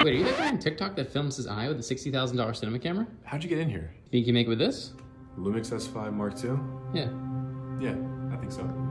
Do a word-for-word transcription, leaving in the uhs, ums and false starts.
Wait, are you that guy on TikTok that films his eye with a sixty thousand dollar cinema camera? How'd you get in here? Think you can make it with this? Lumix S five Mark two? Yeah. Yeah, I think so.